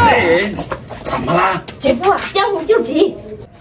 哎，怎么啦？ 姐夫啊，江湖救急！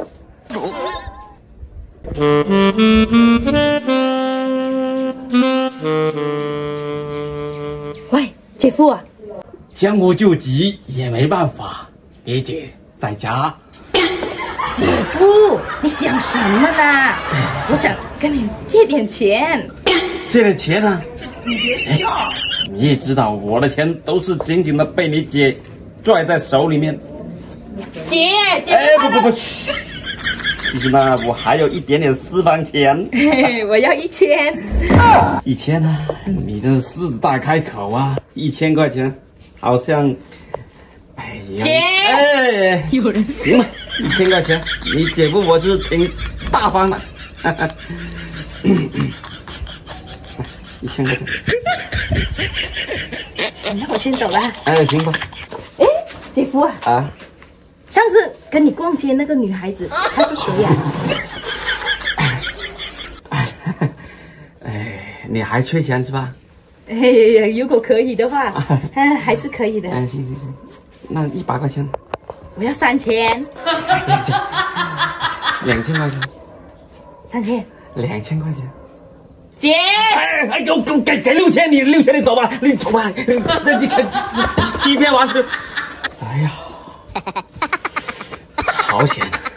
喂，姐夫啊！ 江湖救急也没办法，你姐在家。 姐夫，你想什么呢？我想跟你借点钱。 借点钱呢？你别笑。你也知道我的钱都是紧紧的被你姐拽在手里面。 姐， 哎，不，其实呢，我还有一点点私房钱。 我要1000。 1000呢？你这是狮子大开口啊！1000块钱，好像，哎呀， 姐， 哎， 有人行吧，1000块钱，你姐夫我是挺大方的。1000块钱。 那我先走了。 哎，行吧。 哎，姐夫啊， 啊， 上次跟你逛街那个女孩子，她是谁呀？ 哎，你还缺钱是吧？ 哎，如果可以的话，还是可以的。 哎，行，那100块钱， 我要3000。 2000块钱 ，3000。 2000块钱。 姐， 哎，给6000，你6000你走吧，你走吧，你欺骗完去。哎呀，好险！